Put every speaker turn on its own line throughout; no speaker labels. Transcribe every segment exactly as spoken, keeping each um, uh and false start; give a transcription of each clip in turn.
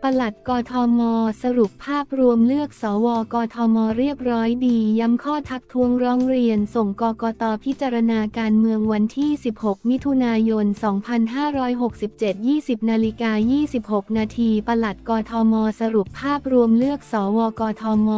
ปลัดกทม.สรุปภาพรวมเลือกสวกทม.เรียบร้อยดีย้ำข้อทักท้วงร้องเรียนส่งกกต.พิจารณาการเมืองวันที่สิบหกมิถุนายนสองพันห้าร้อยหกสิบเจ็ด ยี่สิบนาฬิกายี่สิบหกนาทีปลัดกทม.สรุปภาพรวมเลือกสวกทม.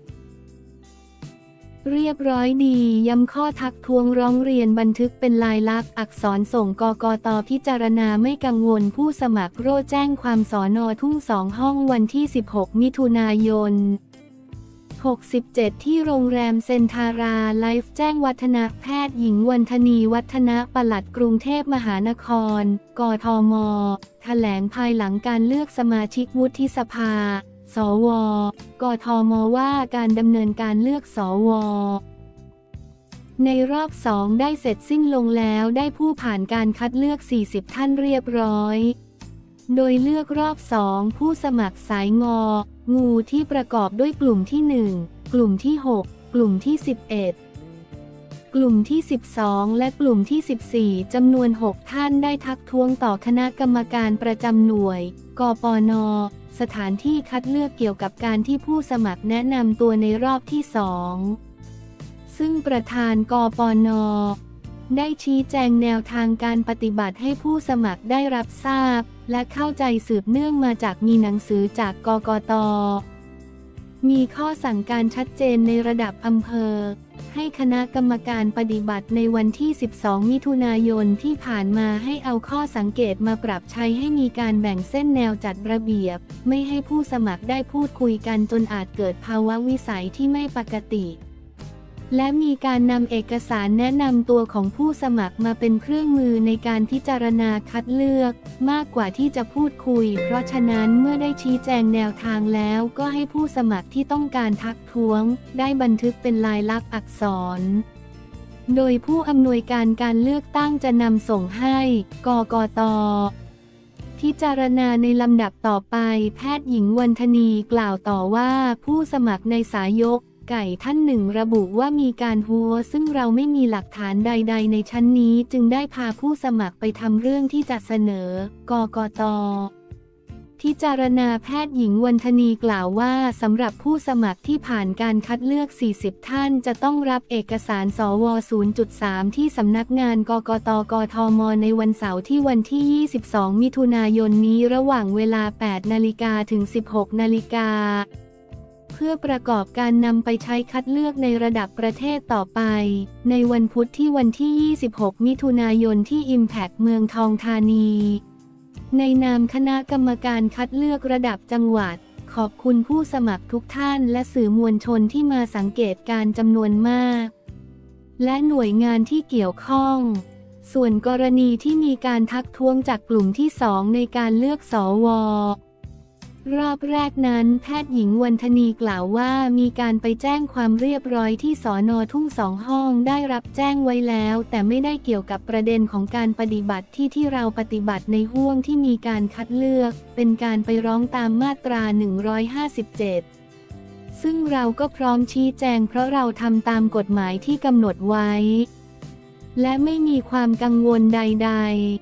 เรียบร้อยดีย้ำข้อทักท้วงร้องเรียนบันทึกเป็นลายลักษณ์อักษรส่งกกต.พิจารณาไม่กังวลผู้สมัครโร่แจ้งความสน.ทุ่งสองห้องวันที่สิบหกมิถุนายนหกสิบเจ็ดที่โรงแรมเซนทาราไลฟ์แจ้งวัฒนะแพทย์หญิงวรรธนีวัฒนะปลัดกรุงเทพมหานครกทม.แถลงภายหลังการเลือกสมาชิกวุฒิสภาสวกทม.ว่าการดำเนินการเลือกสวในรอบสองได้เสร็จสิ้นลงแล้วได้ผู้ผ่านการคัดเลือกสี่สิบท่านเรียบร้อยโดยเลือกรอบสองผู้สมัครสายงองูที่ประกอบด้วยกลุ่มที่หนึ่งกลุ่มที่หกกลุ่มที่สิบเอ็ดกลุ่มที่สิบสองและกลุ่มที่สิบสี่จำนวนหกท่านได้ทักท้วงต่อคณะกรรมการประจำหน่วยกปน.สถานที่คัดเลือกเกี่ยวกับการที่ผู้สมัครแนะนำตัวในรอบที่สองซึ่งประธานกปน.ได้ชี้แจงแนวทางการปฏิบัติให้ผู้สมัครได้รับทราบและเข้าใจสืบเนื่องมาจากมีหนังสือจากกกต.มีข้อสั่งการชัดเจนในระดับอำเภอให้คณะกรรมการปฏิบัติในวันที่สิบสองมิถุนายนที่ผ่านมาให้เอาข้อสังเกตมาปรับใช้ให้มีการแบ่งเส้นแนวจัดระเบียบไม่ให้ผู้สมัครได้พูดคุยกันจนอาจเกิดภาวะวิสัยที่ไม่ปกติและมีการนำเอกสารแนะนำตัวของผู้สมัครมาเป็นเครื่องมือในการพิจารณาคัดเลือกมากกว่าที่จะพูดคุยเพราะฉะนั้นเมื่อได้ชี้แจงแนวทางแล้วก็ให้ผู้สมัครที่ต้องการทักท้วงได้บันทึกเป็นลายลักษณ์อักษรโดยผู้อำนวยการการเลือกตั้งจะนำส่งให้กกต.พิจารณาในลำดับต่อไปแพทย์หญิงวรรธนีกล่าวต่อว่าผู้สมัครในสายกไก่ท่านหนึ่งระบุว่ามีการหัวซึ่งเราไม่มีหลักฐานใดๆในชั้นนี้จึงได้พาผู้สมัครไปทำเรื่องที่จะเสนอกกต.พิจารณาแพทย์หญิงวรรธนีกล่าวว่าสำหรับผู้สมัครที่ผ่านการคัดเลือกสี่สิบท่านจะต้องรับเอกสารสว ศูนย์จุดสาม ที่สำนักงานกกต.กทม.ในวันเสาร์ที่วันที่ยี่สิบสองมิถุนายนนี้ระหว่างเวลา แปดนาฬิกา ถึง สิบหกนาฬิกาเพื่อประกอบการนำไปใช้คัดเลือกในระดับประเทศต่อไปในวันพุธที่วันที่ยี่สิบหกมิถุนายนที่ Impact เมืองทองธานีในนามคณะกรรมการคัดเลือกระดับจังหวัดขอบคุณผู้สมัครทุกท่านและสื่อมวลชนที่มาสังเกตการจำนวนมากและหน่วยงานที่เกี่ยวข้องส่วนกรณีที่มีการทักท้วงจากกลุ่มที่สองในการเลือกสวรอบแรกนั้นแพทย์หญิงวรรธนีกล่าวว่ามีการไปแจ้งความเรียบร้อยที่สน.ทุ่งสองห้องได้รับแจ้งไว้แล้วแต่ไม่ได้เกี่ยวกับประเด็นของการปฏิบัติที่ที่เราปฏิบัติในห้วงที่มีการคัดเลือกเป็นการไปร้องตามมาตราหนึ่งร้อยห้าสิบเจ็ดซึ่งเราก็พร้อมชี้แจงเพราะเราทำตามกฎหมายที่กำหนดไว้และไม่มีความกังวลใดๆ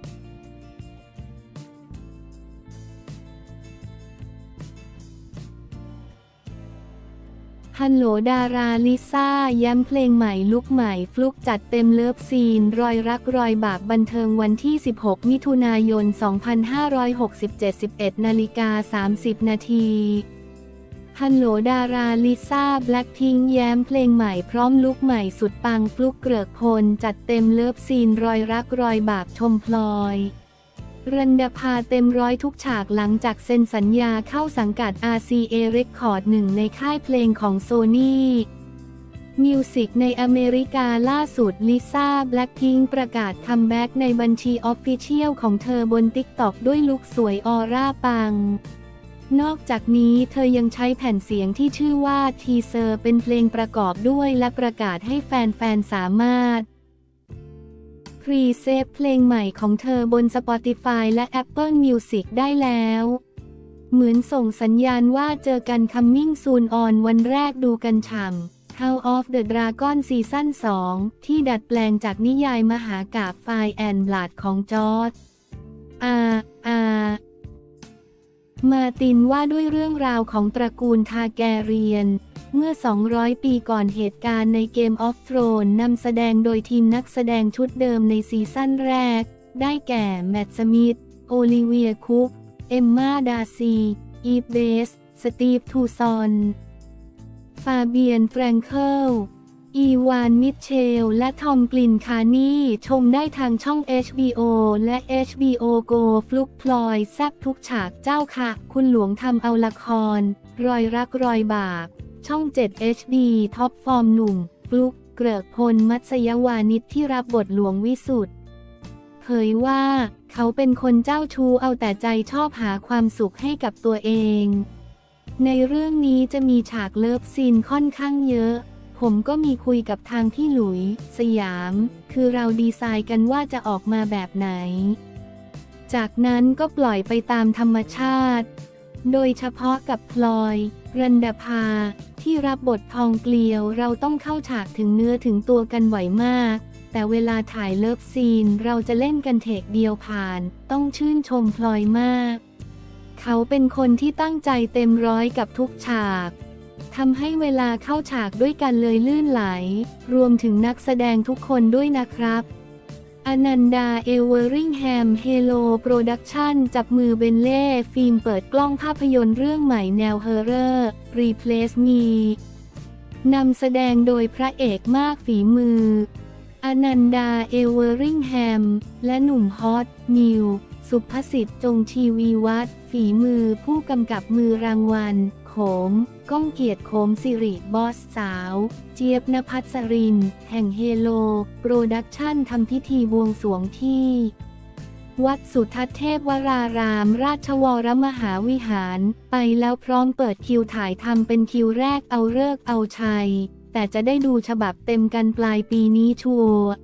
ฮัลโหลดาราลิซ่าย้ำเพลงใหม่ลุคใหม่ฟลุกจัดเต็มเลิฟซีนรอยรักรอยบาปบันเทิงวันที่สิบหกมิถุนายนสองพันห้าร้อยหกสิบเจ็ด สิบเอ็ดนาฬิกาสามสิบนาทีฮัลโหลดาราลิซ่าแบล็คพิงค์แย้มเพลงใหม่พร้อมลุคใหม่สุดปังฟลุกเกริกพลจัดเต็มเลิฟซีนรอยรักรอยบาปชมพลอยรันดภาเต็มร้อยทุกฉากหลังจากเซ็นสัญญาเข้าสังกัด อาร์ ซี เอ Record หนึ่งในค่ายเพลงของ Sony Music ในอเมริกาล่าสุดลิซ่าแบล็คพิงค์ประกาศคัมแบ็กในบัญชีออฟฟิเชียลของเธอบน ติ๊กต็อก ด้วยลุคสวยออร่าปังนอกจากนี้เธอยังใช้แผ่นเสียงที่ชื่อว่าทีเซอร์เป็นเพลงประกอบด้วยและประกาศให้แฟนๆสามารถพรีเซฟเพลงใหม่ของเธอบน Spotify และ Apple Music ได้แล้วเหมือนส่งสัญญาณว่าเจอกัน Coming Soon on วันแรกดูกันฉ่ำ House of the Dragon ซีซั่นสองที่ดัดแปลงจากนิยายมหากาพย์ Fire and Blood ของจอร์จ อาร์ อาร์มาร์ตินว่าด้วยเรื่องราวของตระกูลทาแกเรียนเมื่อสองร้อยปีก่อนเหตุการณ์ในเกมออฟโธรนนำแสดงโดยทีมนักแสดงชุดเดิมในซีซั่นแรกได้แก่แมตต์สมิธโอลิเวียคุกเอมมาดาซีอีฟเบสสตีฟทูซอนฟาเบียนแฟรงเคิลอีวานมิทเชลและทอมกลินคานี่ชมได้ทางช่อง เอช บี โอ และ เอช บี โอ Go ฟลุกพลอยแซบทุกฉากเจ้าค่ะคุณหลวงทำเอาละครรอยรักรอยบาปช่อง เจ็ด เอช ดี ท็อปฟอร์มหนุ่มฟลุกเกริกพลมัตยวานิชที่รับบทหลวงวิสุทธ์เผยว่าเขาเป็นคนเจ้าชู้เอาแต่ใจชอบหาความสุขให้กับตัวเองในเรื่องนี้จะมีฉากเลิฟซีนค่อนข้างเยอะผมก็มีคุยกับทางพี่หลุยสยามคือเราดีไซน์กันว่าจะออกมาแบบไหนจากนั้นก็ปล่อยไปตามธรรมชาติโดยเฉพาะกับพลอยรันดาภาที่รับบททองเกลียวเราต้องเข้าฉากถึงเนื้อถึงตัวกันไหวมากแต่เวลาถ่ายเลิฟซีนเราจะเล่นกันเทคเดียวผ่านต้องชื่นชมพลอยมากเขาเป็นคนที่ตั้งใจเต็มร้อยกับทุกฉากทำให้เวลาเข้าฉากด้วยกันเลยลื่นไหลรวมถึงนักแสดงทุกคนด้วยนะครับอนันดาเอเวอริงแฮมเฮโลโปรดักชั่นจับมือเบนเล่ฟิล์มเปิดกล้องภาพยนตร์เรื่องใหม่แนวเฮอร์เรอร์ Replace Me นำแสดงโดยพระเอกมากฝีมืออนันดาเอเวอริงแฮมและหนุ่มฮอตนิวสุภสิทธิ์จงชีวีวัฒน์ฝีมือผู้กำกับมือรางวัลโขมก้องเกียรติโขมสิริบอสสาวเจี๊ยบณภัสรินแห่งเฮโลโปรดักชั่นทำพิธีบวงสรวงที่วัดสุทัศน์เทพวรารามราชวรมหาวิหารไปแล้วพร้อมเปิดคิวถ่ายทำเป็นคิวแรกเอาฤกษ์เอาชัยแต่จะได้ดูฉบับเต็มกันปลายปีนี้ชัวร์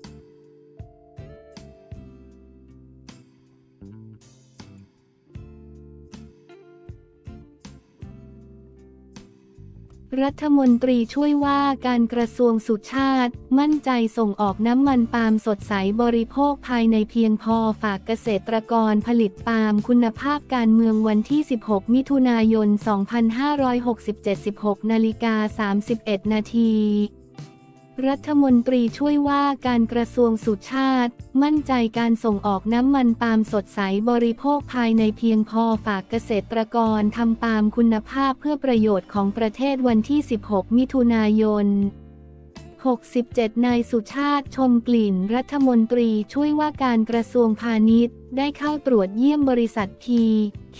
รัฐมนตรีช่วยว่าการกระทรวงสุชาติมั่นใจส่งออกน้ำมันปาล์มสดใสบริโภคภายในเพียงพอฝากเกษตรกรผลิตปาล์มคุณภาพการเมืองวันที่สิบหกมิถุนายนสองพันห้าร้อยหกสิบเจ็ด สิบหกนาฬิกาสามสิบเอ็ดนาทีรัฐมนตรีช่วยว่าการกระทรวงสุชาติมั่นใจการส่งออกน้ำมันปาล์มสดใสบริโภคภายในเพียงพอฝากเกษตรกรทำปาล์มคุณภาพเพื่อประโยชน์ของประเทศวันที่สิบหกมิถุนายนหกสิบเจ็ดนายสุชาติชมกลิ่นรัฐมนตรีช่วยว่าการกระทรวงพาณิชย์ได้เข้าตรวจเยี่ยมบริษัท พี เค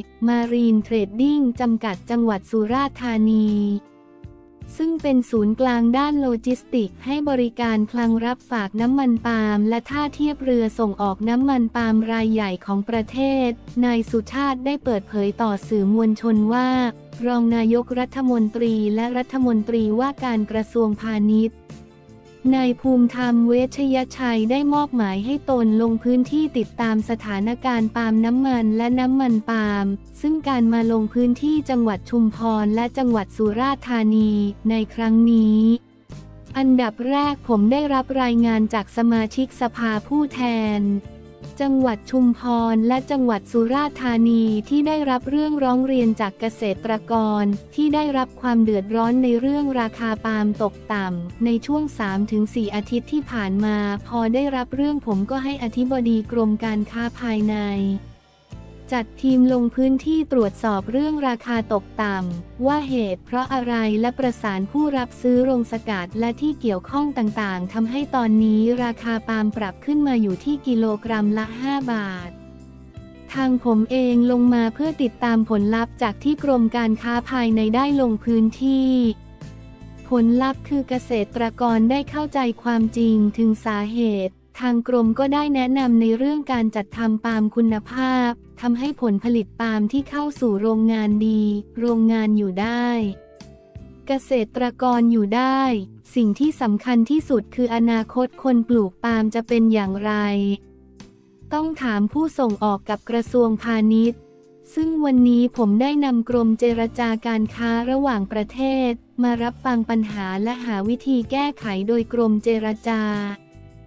Marine Trading จำกัดจังหวัดสุราษฎร์ธานีซึ่งเป็นศูนย์กลางด้านโลจิสติกให้บริการคลังรับฝากน้ำมันปาล์มและท่าเทียบเรือส่งออกน้ำมันปาล์มรายใหญ่ของประเทศนายสุชาติได้เปิดเผยต่อสื่อมวลชนว่ารองนายกรัฐมนตรีและรัฐมนตรีว่าการกระทรวงพาณิชย์นายภูมิธรรมเวชยชัยได้มอบหมายให้ตนลงพื้นที่ติดตามสถานการณ์ปาล์มน้ำมันและน้ำมันปาล์มซึ่งการมาลงพื้นที่จังหวัดชุมพรและจังหวัดสุราษฎร์ธานีในครั้งนี้อันดับแรกผมได้รับรายงานจากสมาชิกสภาผู้แทนจังหวัดชุมพรและจังหวัดสุราษฎร์ธานีที่ได้รับเรื่องร้องเรียนจากเกษตรกรที่ได้รับความเดือดร้อนในเรื่องราคาปาล์มตกต่ำในช่วง สามถึงสี่ อาทิตย์ที่ผ่านมาพอได้รับเรื่องผมก็ให้อธิบดีกรมการค้าภายในจัดทีมลงพื้นที่ตรวจสอบเรื่องราคาตกต่ำว่าเหตุเพราะอะไรและประสานผู้รับซื้อโรงสกัดและที่เกี่ยวข้องต่างๆทำให้ตอนนี้ราคาปาล์มปรับขึ้นมาอยู่ที่กิโลกรัมละห้าบาททางผมเองลงมาเพื่อติดตามผลลัพธ์จากที่กรมการค้าภายในได้ลงพื้นที่ผลลัพธ์คือเกษตรกรได้เข้าใจความจริงถึงสาเหตุทางกรมก็ได้แนะนำในเรื่องการจัดทำปาล์มคุณภาพทำให้ผลผลิตปาล์มที่เข้าสู่โรงงานดีโรงงานอยู่ได้เกษตรกรอยู่ได้สิ่งที่สำคัญที่สุดคืออนาคตคนปลูกปาล์มจะเป็นอย่างไรต้องถามผู้ส่งออกกับกระทรวงพาณิชย์ซึ่งวันนี้ผมได้นำกรมเจรจาการค้าระหว่างประเทศมารับฟังปัญหาและหาวิธีแก้ไขโดยกรมเจรจา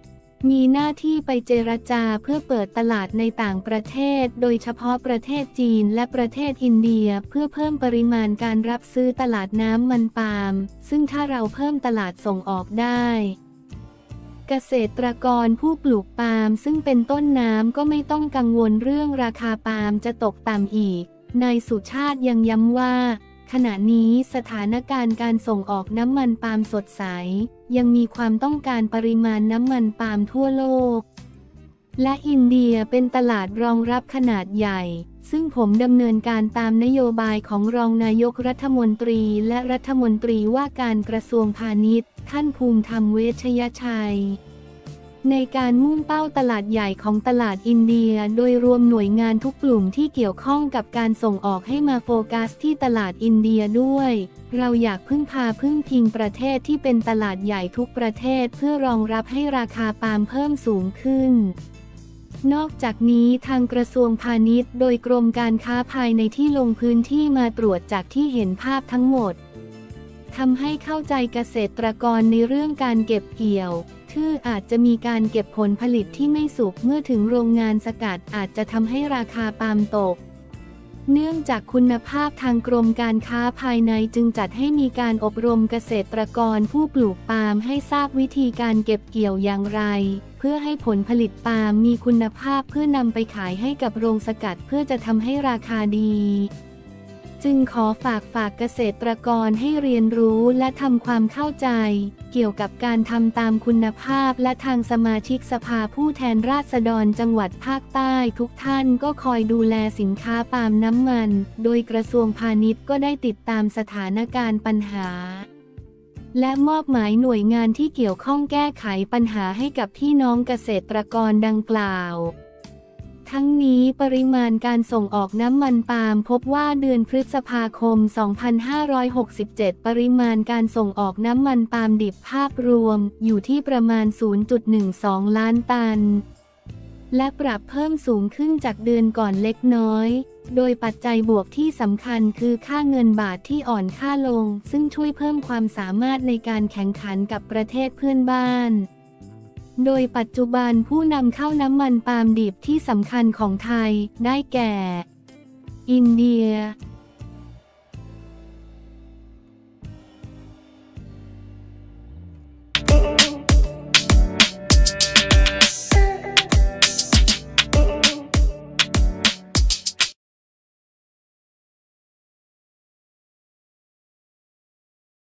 มีหน้าที่ไปเจรจาเพื่อเปิดตลาดในต่างประเทศโดยเฉพาะประเทศจีนและประเทศอินเดียเพื่อเพิ่มปริมาณการรับซื้อตลาดน้ำมันปาล์มซึ่งถ้าเราเพิ่มตลาดส่งออกได้เกษตรกรผู้ปลูกปาล์มซึ่งเป็นต้นน้ำก็ไม่ต้องกังวลเรื่องราคาปาล์มจะตกต่ำอีกนายสุชาติยังย้ำว่าขณะนี้สถานการณ์การส่งออกน้ำมันปาล์มสดใสยังมีความต้องการปริมาณน้ำมันปาล์มทั่วโลกและอินเดียเป็นตลาดรองรับขนาดใหญ่ซึ่งผมดำเนินการตามนโยบายของรองนายกรัฐมนตรีและรัฐมนตรีว่าการกระทรวงพาณิชย์ท่านภูมิธรรมเวชยชัยในการมุ่งเป้าตลาดใหญ่ของตลาดอินเดียโดยรวมหน่วยงานทุกกลุ่มที่เกี่ยวข้องกับการส่งออกให้มาโฟกัสที่ตลาดอินเดียด้วยเราอยากพึ่งพาพึ่งพิงประเทศที่เป็นตลาดใหญ่ทุกประเทศเพื่อรองรับให้ราคาปาล์มเพิ่มสูงขึ้นนอกจากนี้ทางกระทรวงพาณิชย์โดยกรมการค้าภายในที่ลงพื้นที่มาตรวจจากที่เห็นภาพทั้งหมดทำให้เข้าใจเกษตรกรในเรื่องการเก็บเกี่ยวคืออาจจะมีการเก็บผลผลิตที่ไม่สุกเมื่อถึงโรงงานสกัดอาจจะทำให้ราคาปาล์มตกเนื่องจากคุณภาพทางกรมการค้าภายในจึงจัดให้มีการอบรมเกษตรกรผู้ปลูกปาล์มให้ทราบวิธีการเก็บเกี่ยวอย่างไรเพื่อให้ผลผลิตปาล์มมีคุณภาพเพื่อนำไปขายให้กับโรงสกัดเพื่อจะทำให้ราคาดีจึงขอฝากฝากเกษตรกรให้เรียนรู้และทำความเข้าใจเกี่ยวกับการทำตามคุณภาพและทางสมาชิกสภาผู้แทนราษฎรจังหวัดภาคใต้ทุกท่านก็คอยดูแลสินค้าปาล์มน้ำมันโดยกระทรวงพาณิชย์ก็ได้ติดตามสถานการณ์ปัญหาและมอบหมายหน่วยงานที่เกี่ยวข้องแก้ไขปัญหาให้กับพี่น้องเกษตรกรดังกล่าวทั้งนี้ปริมาณการส่งออกน้ำมันปาล์มพบว่าเดือนพฤษภาคม สองพันห้าร้อยหกสิบเจ็ด ปริมาณการส่งออกน้ำมันปาล์มดิบภาพรวมอยู่ที่ประมาณ ศูนย์จุดหนึ่งสอง ล้านตันและปรับเพิ่มสูงขึ้นจากเดือนก่อนเล็กน้อยโดยปัจจัยบวกที่สำคัญคือค่าเงินบาทที่อ่อนค่าลงซึ่งช่วยเพิ่มความสามารถในการแข่งขันกับประเทศเพื่อนบ้านโดยปัจจุบันผู้นำเข้าน้ำมันปาล์มดิบที่สำคัญของไทยได้แก่อินเดีย